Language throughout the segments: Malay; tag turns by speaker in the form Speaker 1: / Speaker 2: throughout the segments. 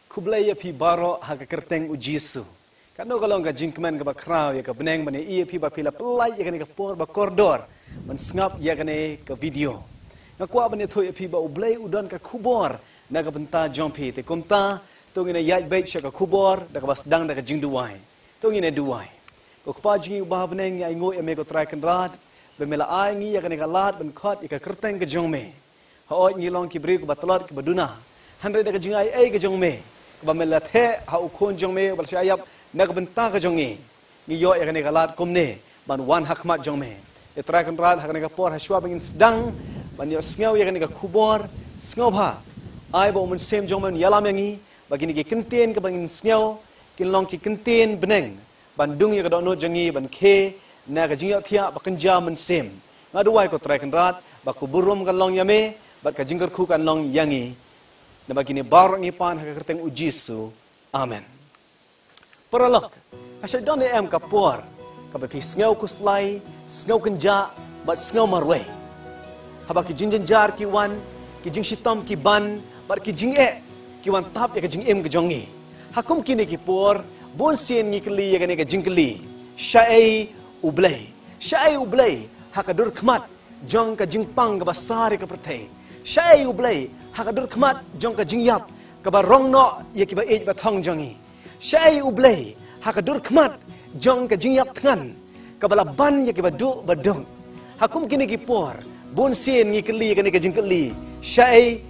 Speaker 1: kublai pi baro ha ka kerteng ujisu kano kalau ga jingkman ga bakraw ya ka beneng mane ia pi ba pila pelai ya ka por ba kordor man ngap ya ka ka video ngakwa bane tho ya pi ba ublai udon ka kubor na ka benta jompi te komta tongina yai bait sha ka kubor da ka basdang da ka jingduai tongina duai ko pa jingi ba beneng ya ngo ya me ko try kan rad be mela ai ngi ya ka lat ben khot ya ka kerteng ka jongme ha oi ngi long ki bri ko batlot ki baduna hanre da ka jingai ai ka jongme ba mela the ha ukon jongme bal syayap nak benta ka jongi ni yo ya kane galat komne ban wan hakmat jongme e tra kan rat hakane ka por haswa bangin sedang ban yo sngaw ya kane ka kubor sngaw ba ai bo mun sem jongmen yalam yangi bagini ki kenten ka bangin sngaw kin long ki kenten beneng bandung ya ka dono jongi ban ke na ka jingya thia ba kanja mun sem ngaduai ko tra kan rat ba ku burum kan long yame ba ka jingkar khu kan long yangi na bagini bar ngi pan ha kerteng ujisu amen paralak kasay don em kapor kabe sngaw kuslay sngaw kanja ba sngaw marwe haba ki jinjin jar ki wan ki jing sitam ki ban bar ki jing e ki wan tap ya ki jing em ki jongi hakum kini ki por bon sen ngi kli ya ka jing kli shai ublay hakadur khmat jong ka jing pang ka basari ka prthei shai ublay hakadur khmat jong ka jing yap ka ba rong no ya ki ba ej ba thong jongi shai ublay hakadur khmat jong ka jing yap than ka bala ban ya ki ba du ba dong hakum kini ki por bon sen ngi kli ka jing kli shai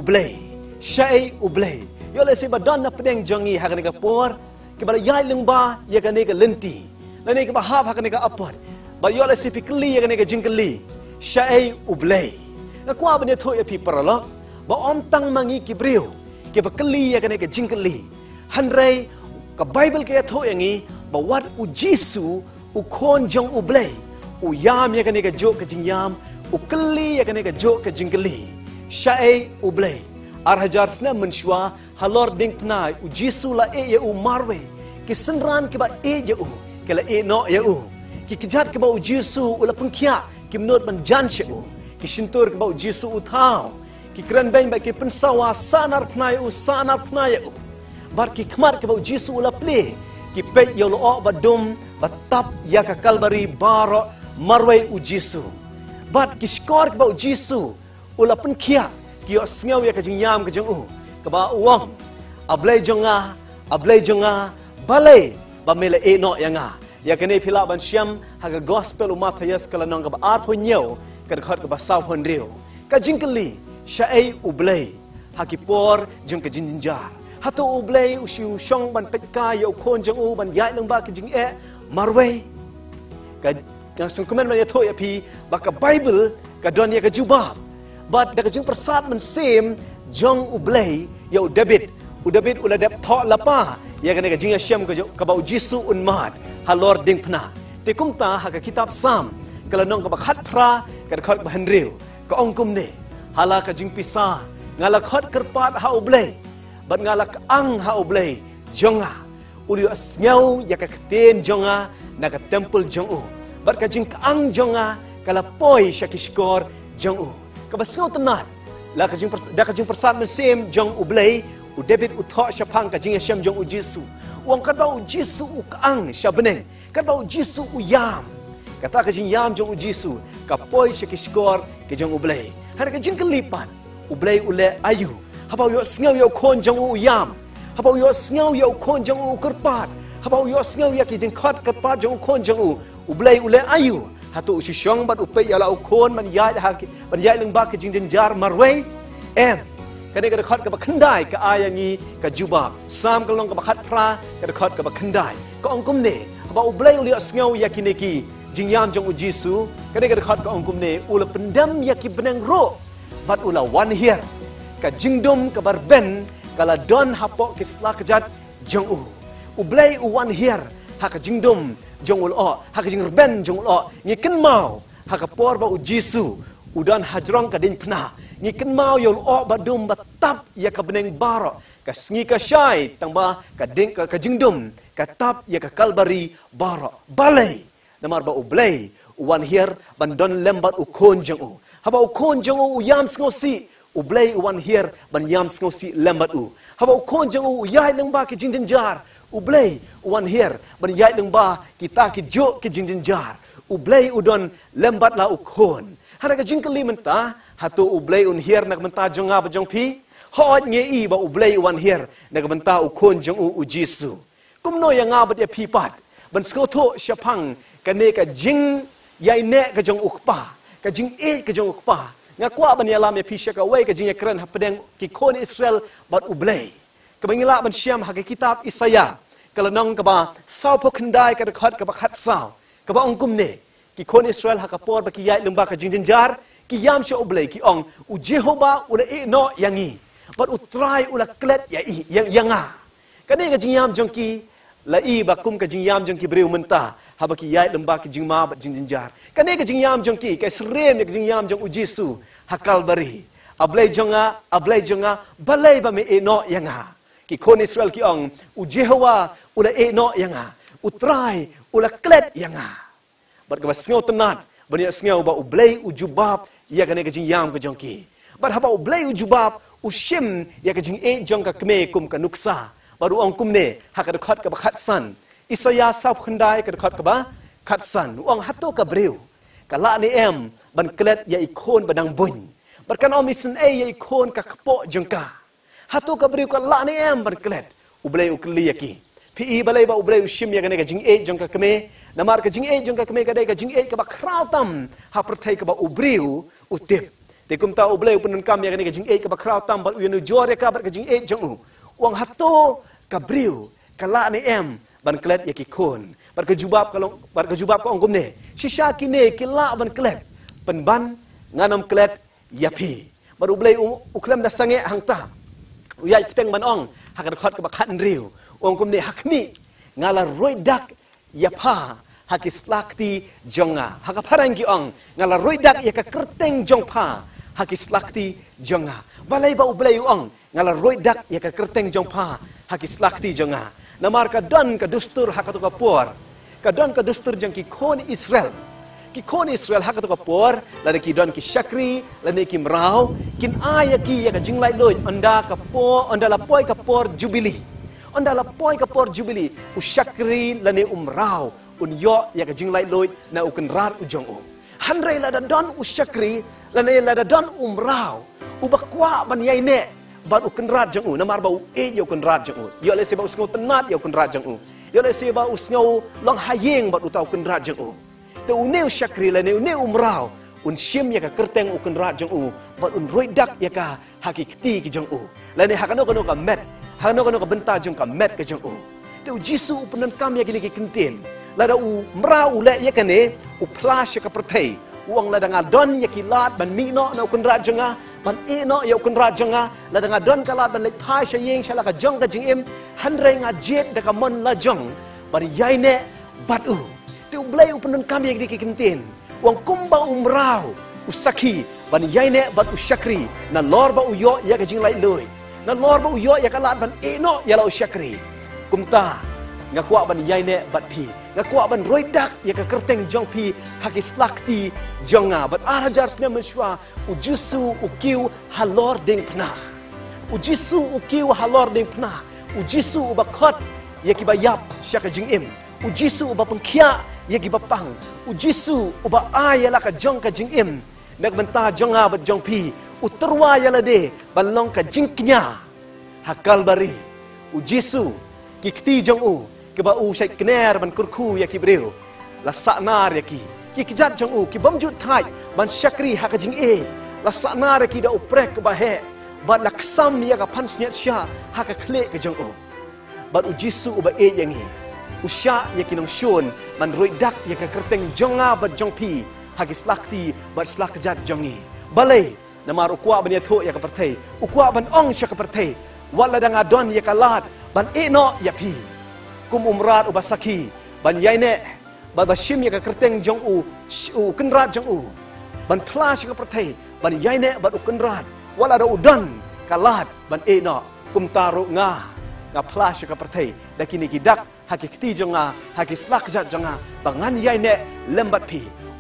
Speaker 1: ublay yo le se ba don na pedeng jongi hakane ka por ki bala yai lengba ya ka lenti lane ka ba hap hakane ka apot ba yo le se pi kli ya ka jing kli shai ublay na kwa bane tho ya pi paralak ba om tang mangi ki breu ki ba kli ya ka jing kli hanrei ka bible ke tho yangi ba wat u jisu u khon jong ublay u yam ya ka jo ka jing yam u kli ya ka jo ka jing kli shai ublay ar hajar sna menshwa halor ding pnai u jisu la e ya u marwe ki senran ki ba e ya u ke la e no ya u ki kijat ki ba u jisu u la pengkhia ki menot ban jan she u ki shintur ki ba u jisu u thao ki kran bang ba ki pensawa sanar pnai u bar ki khmar ki ba u jisu u la ple ki pe yo lo ba dum ba tap ya ka kalbari baro marwe u jisu bat ki skor ki ba u jisu u la pengkhia ki yo sngaw ya ka jing yam ka jong u ka ba uang ablay jonga balay ba mele e no yanga ya kene phila ban syam ha ga gospel umat hayas kala nong ka ba ar phonyo ka khot ka ba saw phon riu ka jingkli shai ublay ha ki por jong ka jinjar ha to ublay u shiu shong ban petka yo khon jong u ban yai lang ba ki jing e marwe ka yang sungkumen man ya tho ya pi ba ka bible ka don ya ka jubab but da ka jing persat man sem jong ublay ya u David ula dep tho lapa ya ka jing ya syam ka ba jisu unmat halor ding pna te kumta ha ka kitab sam kala nong ka ba khat phra ka khot ba hanriu ka ongkum ne hala ka jing pisa ngala khot kerpat ha ublay bat ngala ka ang ha ublay jonga uli asnyau ya ka ten jonga na ka temple jong u bat ka jing ka ang jonga kala poi shakiskor jong u ka basngau tenat la ka jing persat mesim jong ublay u David u tho syapang ka jing syam jong u jisu uang kan ba u jisu u kaang syabneng kan ba u jisu u yam kata ka jing yam jong u jisu ka poi shakiskor ke jong ublay har ka jing kelipan ublay ule ayu habau yo sngaw yo khon jong u yam habau yo sngaw yo khon jong u kerpat habau yo sngaw ya ki jing khot kerpat jong u khon jong u ublay ule ayu hatu usyong bat upe yala u khon man yai leng ba ki jing jar marwe em kane ka khot ka ba khandai ka ayangi ka jubab sam ka long ka ba khat phra ka khot ka ba khandai ka ongkum ne ba ublay uli asngau yakineki jingyam jong u jisu kane ka khot ka ongkum ne ula pendam yaki benang ro bat ula one here ka jingdom ka barben kala don hapo kisla kejat jong u ublay u one here ha ka jingdom jong ul o ha ka jing ben jong ul o ngiken mau ha ka por ba u jisu udan hajrong ka din pna ngiken mau yol o ba dum ba tap ya ka beneng baro ka sngi ka shai tang ba ka ding ka jingdom ka tap ya ka kalbari baro balay namar ba ublay one here ban don lembat u khon jong u haba u khon jong u yam sngo si ublay uwan hier ban yam sngo si lembat u haba u kon jang u yai leng ba ki jing jar ublay uwan hier ban yai leng ba kita ki jo ki jing jar ublay udon lembat la u kon hana ka jing kali menta hatu ublay un hier nak menta jonga ba jong pi hot nge i ba ublay uwan hier nak menta u kon jang u jisu kumno ya nga ba de pi pat ban sko tho shapang ka ne ka jing yai ne ka jong ukpa ka jing e ka jong ukpa nga kwa ban ya lam ya pi shaka wai ka jing ya kran hapdeng ki kon Israel bat ublay ka bangila ban syam ha kitab Isaya kala nong ka ba saw po khandai ka khat ka ba khat saw ka ba ong kum ne ki kon Israel ha ka por ba ki yai lumba ka jing jar ki yam sha ublay ki ong u Jehovah ula e no yangi bat utrai ula klet ya i yang yanga ka ne ka jing yam jong ki la i ba kum ka jing yam jong ki breu menta ha ba ki yai lumba ki jing ma ba jing jar ka ne ka jing yam jong ki ka srem ka jing yam jong u Jesu ha Kalbari ablay jonga balay ba me e no yanga ki kon Israel ki ong u Jehovah ula e no yanga utrai ula klet yanga bat ka basngau tenat bania sngau ba ublay u jubab ya ka ne ka jing yam ka jong ki bat ha ba ublay u jubab u shim ya ka jing e jong ka kme kum ka nuksa baru ong kum ne ha ka khat ka ba khat san Isaya sap khandai ka khat ka ba khat san ong hato ka breu ka la ni em ban klet ya ikon badang bun berkan om isen e ya ikon ka kpo jengka hato ka breu ka la ni em ban klet ublay u kli yaki pi balay ba ublay u shim ya ka ne ka jing e jong ka kme namar ka jing e jong ka kme ka dai ka jing e ka ba khrau tam ha perthai ka ba ubreu u tip te kum ta ublay u punun kam ya ka ne ka jing e ka ba khrau tam ba u nu jor ya ka ba ka jing e jong u wang hato ka breu ka la ni em ban klet ya ki kon bar ka jubab ka ongum ne shisha ki ne ki la ban klet pen ban nganam klet ya pi baru ublay u klem da sange hang ta u yai peteng ban ong ha ka khat ka ba khat riu ongum ne hakmi ngala roi dak ya pha ha ki slakti jonga ha ka pharang ki ong ngala roi dak ya ka kerteng jong pha ha ki slakti jonga balai ba ublay ong ngala roi dak ya ka kerteng jong pha ha ki slakti jonga namar ka dan ka dustur ha ka to ka por ka dan ka dustur jang ki kon Israel ha ka to ka por la ki dan ki shakri la ne ki mrau kin aya ki ya ka jinglai loi anda la poi ka por jubili u shakri la ne umrau un yo ya ka jinglai loi na u kan rar u jong u hanrei la dan u shakri la ne la dan umrau u bakwa ban yai ne bat u kan rat jang u namar ba u e yo kan rat jang u yo le se ba u sngo tenat yo kan rat jang u yo le se ba u sngo long hayeng bat u tau kan rat jang u te u ne shakri la ne u ne umrau un shim ya ka kerteng u kan rat jang u bat un roi dak ya ka hakikti ki jang u la ne hakano ka met hakano ka benta jang ka met ka jang u te u Jisu u penan kam ya ki kentin la da u mrau u le ya ka ne u plash ya ka perthei uang la danga don ya kilat ban mi no na kun rat janga ban e no ya kun rat janga la danga don kalat ban lek phai sha yeng shala ka jong ka jing im han re nga jet da ka mon la jong bar yai ne bat u tu blai u penun kam yak dik kintin uang kumba umrau usaki ban yai ne bat u shakri na lor ba u yo ya ka jing lai loi na lor ba u yo ya kalat ban e no ya la u shakri kumta nga kwa ban yai ne bat pi nga kwa ban roi dak ya ka kerteng jong pi hakis lakti jonga bat arajar sne menswa u Jisu u kiu halor ding pna u Jisu u kiu halor ding pna u Jisu u bakot ya ki bayap syaka jing im u Jisu u bapengkia ya ki bapang u Jisu u ba ay la ka jong ka jing im nak benta jonga bat jong pi u terwa ya la de ban long ka jing knya hakal bari u Jisu kikti jong u ke ba u sai kner ban kurku ya ki breu la sanar ya ki kijat jong u ki bamjut thai ban shakri ha ka jing e la sanar ya ki da uprek ba he ban laksam ya ka pan snyat sha ha ka khle ka jong u ban u Jisu ba e yang hi u sha ya ki nong shon ban roi dak ya ka kerteng jonga ba jong pi ha ki slakti ba slak jat jong i balai namar ukwa ban ya tho ya ka perthei ukwa ban ong sha ka perthei wala danga don ya ka lat ban e no ya pi kum umrat ubasaki ban yaine ba bashim ya ka kerteng jong u kenrat jong u ban clash ka perthei ban yaine ban u kenrat wala da udan kalat ban e no kum taru nga clash ka perthei dakini kidak hakikti jonga hakislak jat jonga bangan yaine lembat pi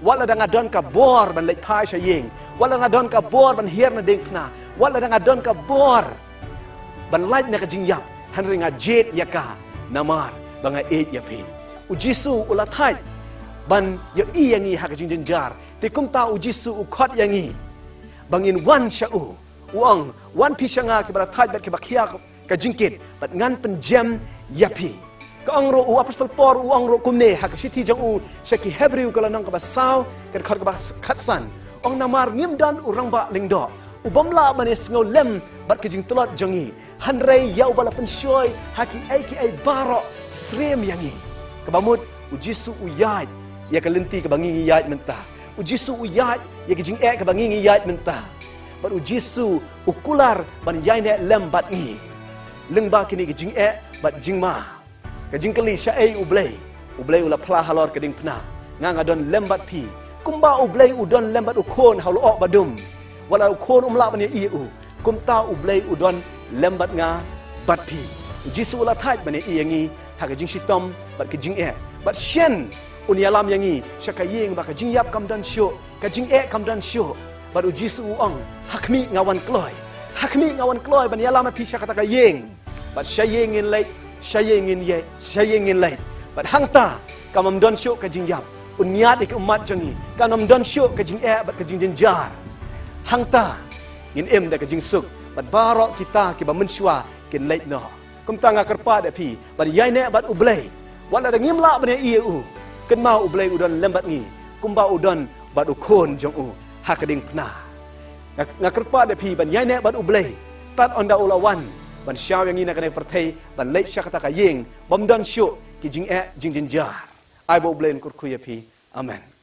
Speaker 1: wala da ngadon ka bor ban lek phai sha yeng wala ngadon ka bor ban hier na ding phna wala da ngadon ka bor ban lek na ka jing yap han ringa jet yaka namar banga et yapi ujisu ula thai ban ya i yangi ha ka jing jenjar ti kum ta ujisu u khot yangi bangin wan sha u uang wan pi shanga ki bara thai bat ki bakhia ka jingkit bat ngan pen jam yapi ka angro u apostol Paul u angro kumne ha ka sithi jang u shaki Hebrew kala nang ka ba saw ka khot ka ba khatsan ong namar ngim dan u rangba lingdo u bomla bane sngo lem bat ki jing tolot jangi hanrei yau bala pen shoy haki ai baro srem yangi ka bamut u jisu u yai ya ka lenti ka bangi yai menta u jisu u yai ya ki jing ka bangi yai menta bat u jisu u kular ban yai ne lem bat ngi lengba kini ki jing bat jing ma ka jing kali sha ublei ula pla halor ka ding pna nga ngadon lembat pi kumba ublei udon lembat ukon halu ok badum wala ukon umla bani i u kumta ublei udon lembat nga bat pi jisu ula thai bani i yangi ha ka jing sitom bat ka jing bat shen unyalam yangi shaka yeng ba ka jing yap kam dan sho ka jing kam dan sho bat u jisu ong hakmi ngawan kloi ban yalam pi shaka ta ka yeng bat shayeng in late Syayengin lait. Bat hangta kamam don syuk ka jing yap. Unyat ik umat jangi. Kanam don syuk ka jing bat ka jing jenjar. Hangta ngin da ka jing suk. Bat barok kita ki ba mensyua kin lait no. Kum tanga kerpa da pi. Bat yai ne bat ublei. Wala da ngimla bane i u. Ken mau ublei udon lembat ngi. Kumba udon bat ukon jong u. Hakading pna. Ngakerpa da pi ban yai ne bat ublei. Tat onda ulawan. Ban syau yang ina kena pertai ban lek syakata ka yeng bom dan syuk ki jing jing jenjar ai bo blain kur kuya pi amen.